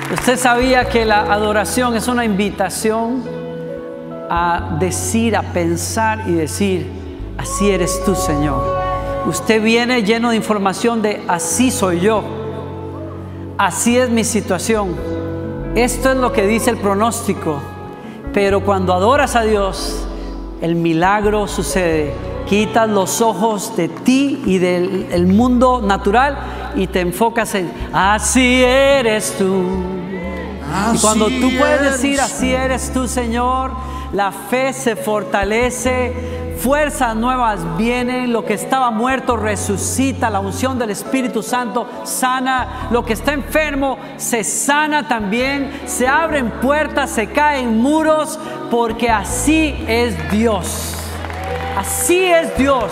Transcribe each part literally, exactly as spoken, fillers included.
Usted sabía que la adoración es una invitación a decir, a pensar y decir: así eres tú, Señor. Usted viene lleno de información de así soy yo, así es mi situación, esto es lo que dice el pronóstico. Pero cuando adoras a Dios, el milagro sucede. Quitas los ojos de ti y del el mundo natural y te enfocas en así eres tú. Así y cuando tú puedes decir así eres tú, Señor, la fe se fortalece, fuerzas nuevas vienen, lo que estaba muerto resucita, la unción del Espíritu Santo sana, lo que está enfermo se sana también, se abren puertas, se caen muros, porque así es Dios. Así es Dios.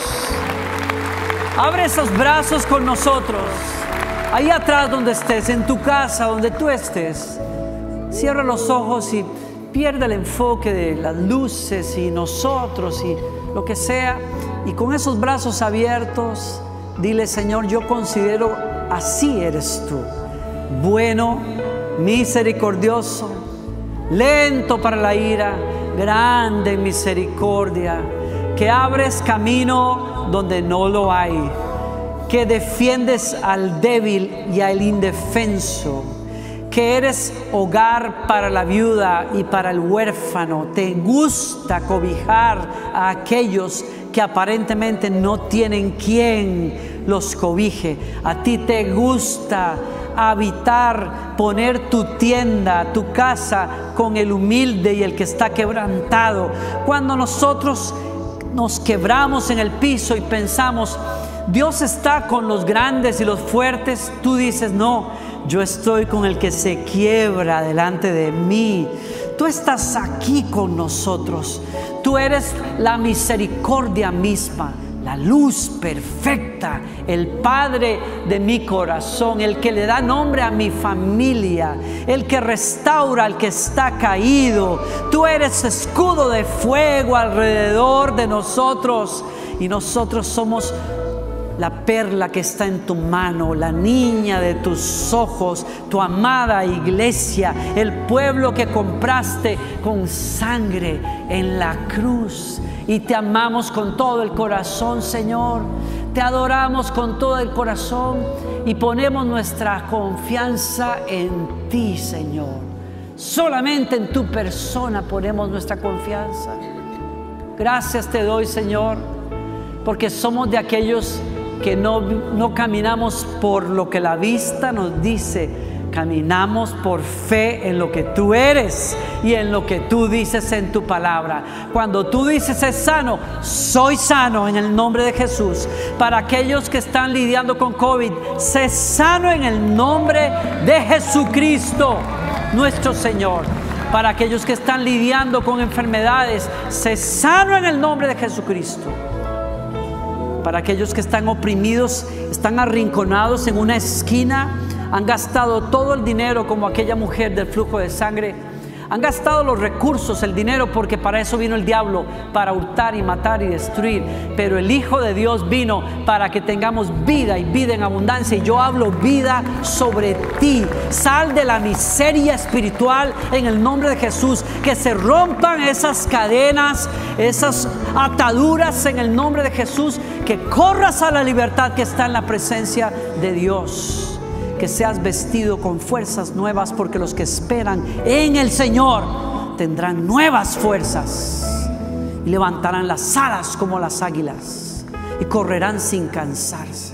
Abre esos brazos con nosotros. Ahí atrás donde estés, en tu casa, donde tú estés, cierra los ojos y pierde el enfoque de las luces y nosotros y lo que sea. Y con esos brazos abiertos, dile: Señor, yo considero así eres tú. Bueno, misericordioso, lento para la ira, grande en misericordia, que abres camino donde no lo hay, que defiendes al débil y al indefenso, que eres hogar para la viuda y para el huérfano. Te gusta cobijar a aquellos que aparentemente no tienen quien los cobije. A ti te gusta habitar, poner tu tienda, tu casa con el humilde y el que está quebrantado. Cuando nosotros nos quebramos en el piso y pensamos: Dios está con los grandes y los fuertes, tú dices: no, yo estoy con el que se quiebra delante de mí. Tú estás aquí con nosotros. Tú eres la misericordia misma, la luz perfecta, el Padre de mi corazón, el que le da nombre a mi familia, el que restaura al que está caído. Tú eres escudo de fuego alrededor de nosotros, y nosotros somos la perla que está en tu mano, la niña de tus ojos, tu amada iglesia, el pueblo que compraste con sangre en la cruz. Y te amamos con todo el corazón, Señor. Te adoramos con todo el corazón y ponemos nuestra confianza en ti, Señor. Solamente en tu persona ponemos nuestra confianza. Gracias te doy, Señor, porque somos de aquellos que no, no caminamos por lo que la vista nos dice, caminamos por fe en lo que tú eres y en lo que tú dices en tu palabra. Cuando tú dices es sano, soy sano en el nombre de Jesús. Para aquellos que están lidiando con COVID, sé sano en el nombre de Jesucristo, nuestro Señor. Para aquellos que están lidiando con enfermedades, sé sano en el nombre de Jesucristo. Para aquellos que están oprimidos, están arrinconados en una esquina, han gastado todo el dinero como aquella mujer del flujo de sangre, han gastado los recursos, el dinero, porque para eso vino el diablo, para hurtar y matar y destruir. Pero el Hijo de Dios vino para que tengamos vida y vida en abundancia. Y yo hablo vida sobre ti. Sal de la miseria espiritual en el nombre de Jesús. Que se rompan esas cadenas, esas ataduras en el nombre de Jesús. Que corras a la libertad que está en la presencia de Dios. Que seas vestido con fuerzas nuevas, porque los que esperan en el Señor tendrán nuevas fuerzas y levantarán las alas como las águilas y correrán sin cansarse.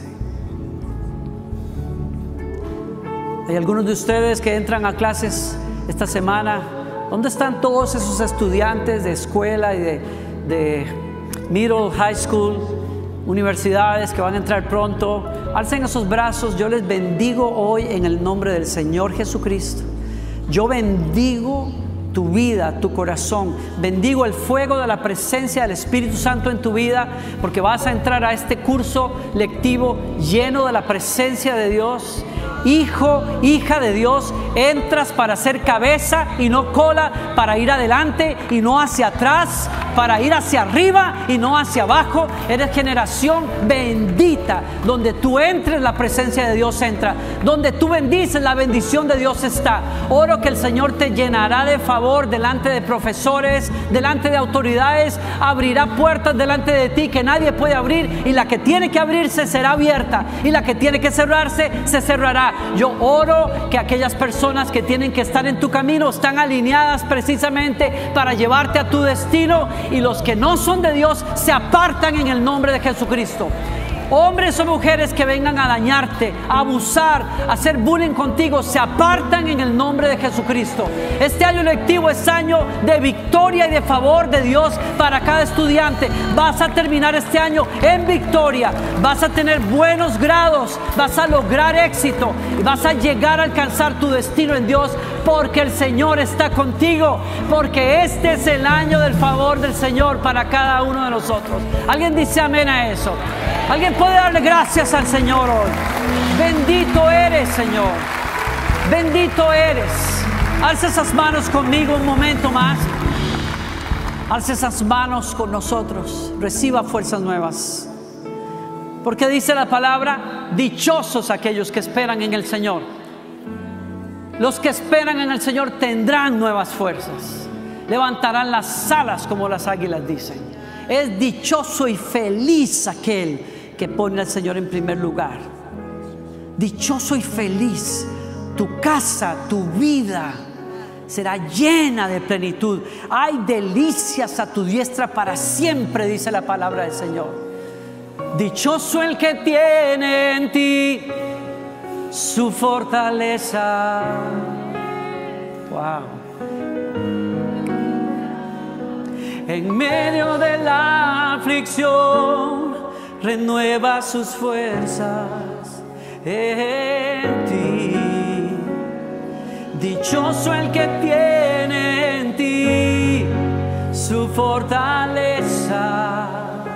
Hay algunos de ustedes que entran a clases esta semana. ¿Dónde están todos esos estudiantes de escuela y de, de middle, high school, universidades que van a entrar pronto? Alcen esos brazos. Yo les bendigo hoy en el nombre del Señor Jesucristo. Yo bendigo tu vida, tu corazón. Bendigo el fuego de la presencia del Espíritu Santo en tu vida, porque vas a entrar a este curso lectivo lleno de la presencia de Dios. Hijo, hija de Dios, Entras para ser cabeza y no cola, para ir adelante y no hacia atrás, para ir hacia arriba y no hacia abajo. Eres generación bendita. Donde tú entres, la presencia de Dios entra. Donde tú bendices, la bendición de Dios está. Oro que el Señor te llenará de favor delante de profesores, delante de autoridades. Abrirá puertas delante de ti que nadie puede abrir, y la que tiene que abrirse será abierta, y la que tiene que cerrarse se cerrará. Yo oro que aquellas personas que tienen que estar en tu camino están alineadas precisamente para llevarte a tu destino, y los que no son de Dios se apartan en el nombre de Jesucristo. Hombres o mujeres que vengan a dañarte, a abusar, a hacer bullying contigo, se apartan en el nombre de Jesucristo. Este año lectivo es año de victoria y de favor de Dios para cada estudiante. Vas a terminar este año en victoria, vas a tener buenos grados, vas a lograr éxito y vas a llegar a alcanzar tu destino en Dios, porque el Señor está contigo, porque este es el año del favor del Señor para cada uno de nosotros. ¿Alguien dice amén a eso? ¿Alguien puede darle gracias al Señor hoy? Bendito eres, Señor. Bendito eres. Alza esas manos conmigo un momento más. Alza esas manos con nosotros. Reciba fuerzas nuevas. Porque dice la palabra: dichosos aquellos que esperan en el Señor. Los que esperan en el Señor tendrán nuevas fuerzas. Levantarán las alas como las águilas, dicen. Es dichoso y feliz aquel que pone al Señor en primer lugar. Dichoso y feliz. Tu casa, tu vida será llena de plenitud. Hay delicias a tu diestra para siempre, dice la palabra del Señor. Dichoso el que tiene en ti su fortaleza. Wow. En medio de la aflicción renueva sus fuerzas en ti. Dichoso el que tiene en ti su fortaleza.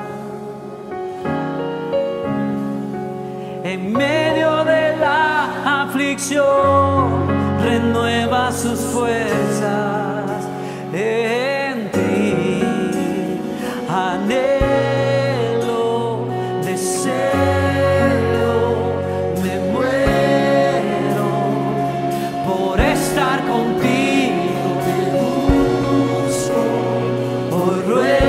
En medio de la aflicción renueva sus fuerzas en ti. Anhelo, deseo, me muero por estar contigo. Te busco, hoy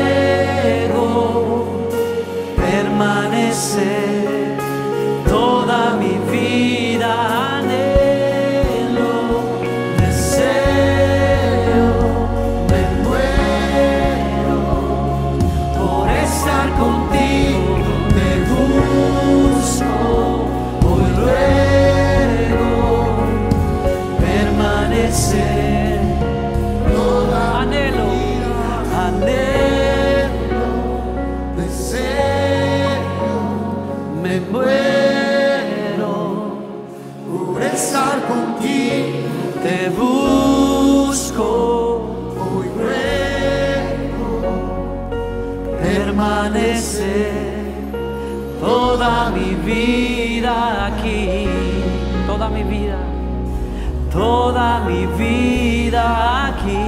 ruego permanecer toda mi vida. Anhelo, deseo, me muero por estar contigo. Te busco, hoy ruego permanecer toda anhelo, mi vida. Anhelo, deseo, me muero por estar contigo. Te busco, hoy ruego permanecer toda mi vida aquí. Toda mi vida, toda mi vida aquí.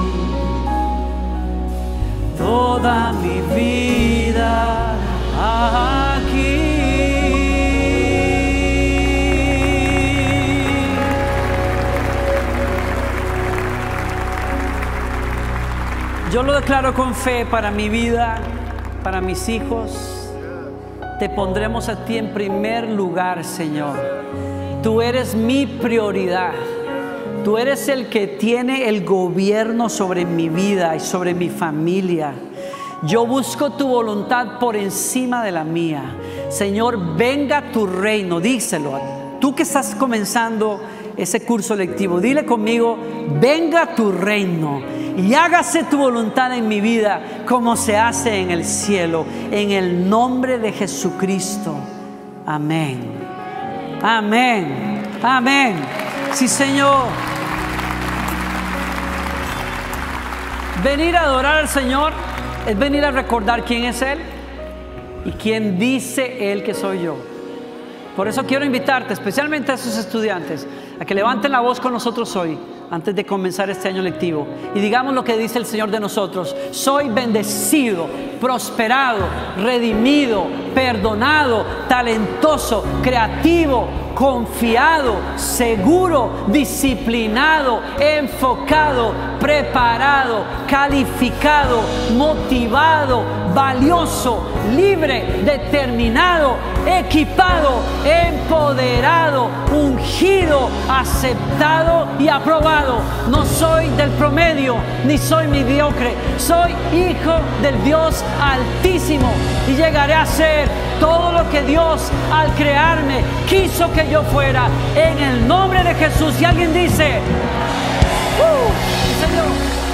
Toda mi vida aquí. Yo lo declaro con fe para mi vida, para mis hijos. Te pondremos a ti en primer lugar, Señor. Tú eres mi prioridad. Tú eres el que tiene el gobierno sobre mi vida y sobre mi familia. Yo busco tu voluntad por encima de la mía. Señor, venga tu reino. Díselo. Tú que estás comenzando ese curso lectivo, dile conmigo: venga tu reino y hágase tu voluntad en mi vida como se hace en el cielo. En el nombre de Jesucristo. Amén. Amén. Amén. Sí, Señor. Venir a adorar al Señor es venir a recordar quién es Él y quién dice Él que soy yo. Por eso quiero invitarte, especialmente a esos estudiantes, a que levanten la voz con nosotros hoy, antes de comenzar este año lectivo, y digamos lo que dice el Señor de nosotros: soy bendecido, prosperado, redimido, perdonado, talentoso, creativo, confiado, seguro, disciplinado, enfocado, preparado, calificado, motivado, valioso, libre, determinado, equipado, empoderado, ungido, aceptado y aprobado. No soy del promedio, ni soy mediocre. Soy hijo del Dios Altísimo y llegaré a ser todo lo que Dios al crearme quiso que yo fuera, en el nombre de Jesús. Y alguien dice: ¡Uh! ¡Sí, Señor!